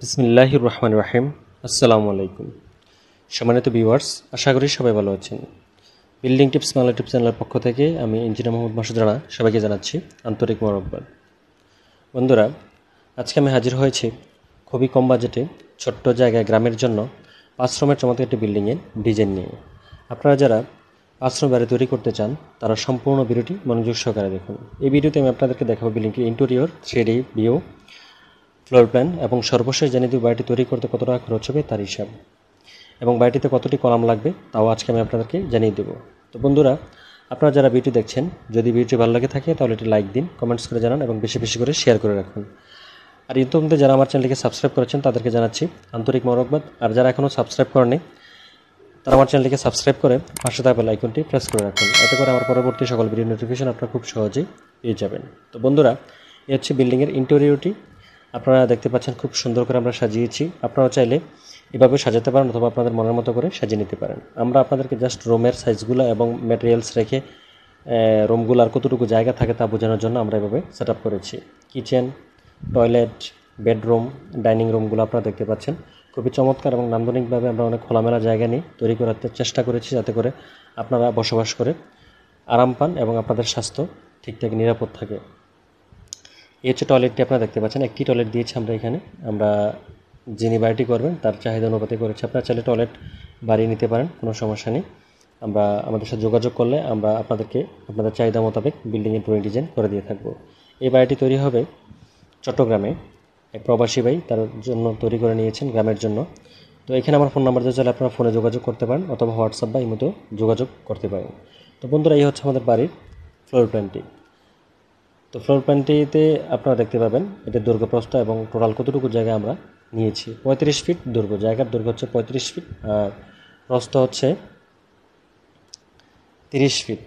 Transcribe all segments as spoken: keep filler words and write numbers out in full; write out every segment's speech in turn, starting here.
বিসমিল্লাহির রহমানির রহিম। আসসালামু আলাইকুম। সম্মানিত ভিউয়ার্স, আশা করি সবাই ভালো আছেন। বিল্ডিং টিপস বাংলা টিপস চ্যানেলের পক্ষ থেকে আমি ইঞ্জিনিয়ার মোহাম্মদ মাসুদ রানা সবাইকে জানাচ্ছি আন্তরিক মোবারকবাদ। বন্ধুরা, আজকে আমি হাজির হয়েছি খুবই কম বাজেটে ছোট্ট জায়গায় গ্রামের জন্য পাঁচ রুমের চমৎকার একটি বিল্ডিংয়ের ডিজাইন নিয়ে। আপনারা যারা পাঁচ রুম বাড়ি তৈরি করতে চান তারা সম্পূর্ণ ভিডিওটি মনোযোগ সহকারে দেখুন। এই ভিডিওতে আমি আপনাদেরকে দেখাবো বিল্ডিংটির interior, three D view, floor plan এবং সর্বশেষ জানিয়ে দিব বাড়িটি তৈরি করতে কত টাকা খরচ হবে তার হিসাব, এবং বাড়িটিতে কতটি কলাম লাগবে তাও আজকে আমি আপনাদেরকে জানিয়ে দেবো। তো বন্ধুরা, আপনারা যারা ভিডিও দেখছেন, যদি ভিডিওটি ভালো লাগে থাকে তাহলে এটি লাইক দিন, কমেন্টস করে জানান এবং বেশি বেশি করে শেয়ার করে রাখুন। আর ইতিমধ্যে যারা আমার চ্যানেলটিকে সাবস্ক্রাইব করেছেন তাদেরকে জানাচ্ছি আন্তরিক মোবারকবাদ। আর যারা এখনও সাবস্ক্রাইব করেনি তারা আমার চ্যানেলটিকে সাবস্ক্রাইব করে পাশে থাকা বেল আইকনটি প্রেস করে রাখুন। এতে করে আমার পরবর্তী সকল ভিডিও নোটিফিকেশন আপনারা খুব সহজেই পেয়ে যাবেন। তো বন্ধুরা, এ হচ্ছে বিল্ডিংয়ের ইন্টেরিয়রটি। আপনারা দেখতে পাচ্ছেন খুব সুন্দর করে আমরা সাজিয়েছি। আপনারা চাইলে এভাবে সাজাতে পারেন অথবা আপনাদের মনের মতো করে সাজিয়ে নিতে পারেন। আমরা আপনাদেরকে জাস্ট রুমের সাইজগুলো এবং ম্যাটেরিয়ালস রেখে রুমগুলো আর কতটুকু জায়গা থাকে তা বোঝানোর জন্য আমরা এভাবে সেট আপ করেছি। কিচেন, টয়লেট, বেডরুম, ডাইনিং রুমগুলো আপনারা দেখতে পাচ্ছেন খুবই চমৎকার এবং নান্দনিকভাবে আমরা অনেক খোলামেলা জায়গা নিয়ে তৈরি করার চেষ্টা করেছি, যাতে করে আপনারা বসবাস করে আরাম পান এবং আপনাদের স্বাস্থ্য ঠিকঠাক নিরাপদ থাকে। এই হচ্ছে টয়লেটটি আপনারা দেখতে পাচ্ছেন। একটি টয়লেট দিয়েছি আমরা এখানে। আমরা যিনি বাড়িটি করবেন তার চাহিদা অনুপাতে করেছি। আপনারা চাইলে টয়লেট বাড়িয়ে নিতে পারেন, কোনো সমস্যা নেই। আমরা আমাদের সাথে যোগাযোগ করলে আমরা আপনাদেরকে আপনাদের চাহিদা মোতাবেক বিল্ডিংয়ের ড্রয়িং ডিজাইন করে দিয়ে থাকবো। এই বাড়িটি তৈরি হবে চট্টগ্রামে। এক প্রবাসী ভাই তার জন্য তৈরি করে নিয়েছেন গ্রামের জন্য। তো এখানে আমার ফোন নাম্বার দিয়ে চাইলে আপনারা ফোনে যোগাযোগ করতে পারেন অথবা হোয়াটসঅ্যাপ বা ইমোতেও যোগাযোগ করতে পারেন। তো বন্ধুরা, এই হচ্ছে আমাদের বাড়ির ফ্লোর প্ল্যানটি। তো ফ্লোর প্ল্যানটিতে আপনারা দেখতে পাবেন এটা দৈর্ঘ্য, প্রস্থ এবং টোটাল কতটুকু জায়গা আমরা নিয়েছি। পঁয়ত্রিশ ফিট দৈর্ঘ্য, জায়গার দৈর্ঘ্য হচ্ছে পঁয়ত্রিশ ফিট আর প্রস্থ হচ্ছে তিরিশ ফিট।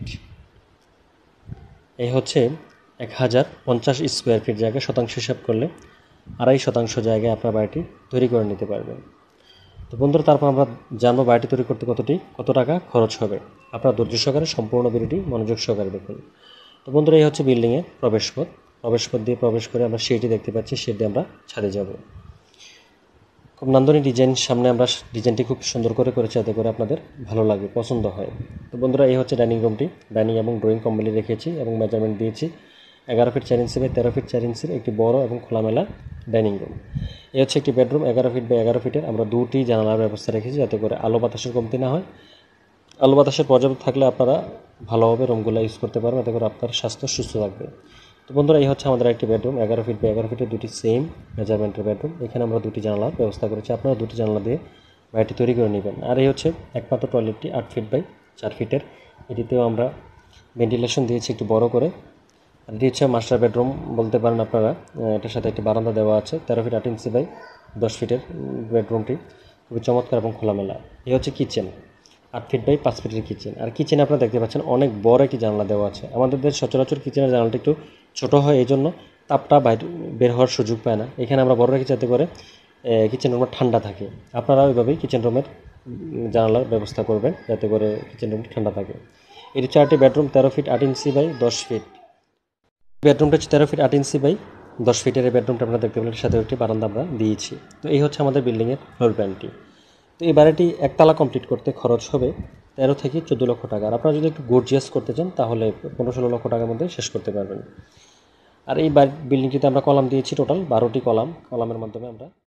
এই হচ্ছে এক হাজার পঞ্চাশ স্কোয়ার ফিট জায়গা। শতাংশ হিসাব করলে আড়াই শতাংশ জায়গায় আপনার বাড়িটি তৈরি করে নিতে পারবেন। তো বন্ধুরা, তারপর আমরা জানবো বাড়িটি তৈরি করতে কতটি কত টাকা খরচ হবে। আপনারা ধৈর্য সহকারে সম্পূর্ণ ভিডিওটি মনোযোগ সহকারে দেখুন। তো বন্ধুরা, এই হচ্ছে বিল্ডিংয়ের প্রবেশপথ। প্রবেশপথ দিয়ে প্রবেশ করে আমরা সিঁড়িটি দেখতে পাচ্ছি, সিঁড়ি দিয়ে আমরা ছাদে যাব। খুব নান্দনিক ডিজাইন, সামনে আমরা ডিজাইনটি খুব সুন্দর করে করেছি যাতে করে আপনাদের ভালো লাগে, পছন্দ হয়। তো বন্ধুরা, এই হচ্ছে ডাইনিং রুমটি। ডাইনিং এবং ড্রয়িং কম্বিনে রেখেছি এবং মেজারমেন্ট দিয়েছি এগারো ফিট চার ইঞ্চি বাই তেরো ফিট চার ইঞ্চির একটি বড় এবং খোলামেলা ডাইনিং রুম। এই হচ্ছে একটি বেডরুম, এগারো ফিট বাই এগারো ফিটের। আমরা দুটি জানালার ব্যবস্থা রেখেছি যাতে করে আলো বাতাসের কমতি না হয়। আলো বাতাসের পর্যাপ্ত থাকলে আপনারা ভালোভাবে রুমগুলো ইউজ করতে পারবেন, যাতে করে আপনার স্বাস্থ্য সুস্থ থাকবে। তো বন্ধুরা, এই হচ্ছে আমাদের একটি বেডরুম, এগারো ফিট বাই এগারো ফিটের দুটি সেম মেজারমেন্টের বেডরুম। এখানে আমরা দুটি জানালার ব্যবস্থা করেছি। আপনারা দুটি জানালা দিয়ে বাড়িটি তৈরি করে নেবেন। আর এই হচ্ছে একমাত্র টয়লেটটি, আট ফিট বাই চার ফিটের। এটিতেও আমরা ভেন্টিলেশন দিয়েছি একটু বড় করে। আর এটি হচ্ছে মাস্টার বেডরুম বলতে পারেন আপনারা। এটার সাথে একটি বারান্দা দেওয়া আছে। তেরো ফিট আট ইঞ্চি বাই দশ ফিটের বেডরুমটি খুবই চমৎকার এবং খোলামেলা। এই হচ্ছে কিচেন, আট ফিট বাই পাঁচ ফিটের কিচেন। আর কিচেনে আপনারা দেখতে পাচ্ছেন অনেক বড় একটি জানলা দেওয়া আছে। আমাদের দেশ সচরাচর কিচেনের জানলাটা একটু ছোটো হয়, এই জন্য তাপটা বাইরে বের হওয়ার সুযোগ পায় না। এখানে আমরা বড় রেখে যাতে করে কিচেন রুমটা ঠান্ডা থাকে। আপনারা ওইভাবেই কিচেন রুমের জানালার ব্যবস্থা করবেন যাতে করে কিচেন রুমটা ঠান্ডা থাকে। এটি চারটি বেডরুম, তেরো ফিট আট ইঞ্চি বাই দশ ফিট। বেডরুমটা হচ্ছে তেরো ফিট আট ইঞ্চি বাই দশ ফিটের এই বেডরুমটা আপনারা দেখতে পেলেন, সাথে একটি বারান্দা আমরা দিয়েছি। তো এই হচ্ছে আমাদের বিল্ডিংয়ের ফ্লোর প্ল্যানটি। তো এই বাড়িটি একতলা কমপ্লিট করতে খরচ হবে তেরো থেকে চোদ্দো লক্ষ টাকা। আর আপনারা যদি একটু গর্জিয়াস করতে চান তাহলে পনেরো ষোলো লক্ষ টাকার মধ্যে শেষ করতে পারবেন। আর এই বাড়ি বিল্ডিংটিতে আমরা কলাম দিয়েছি টোটাল বারোটি কলাম। কলামের মাধ্যমে আমরা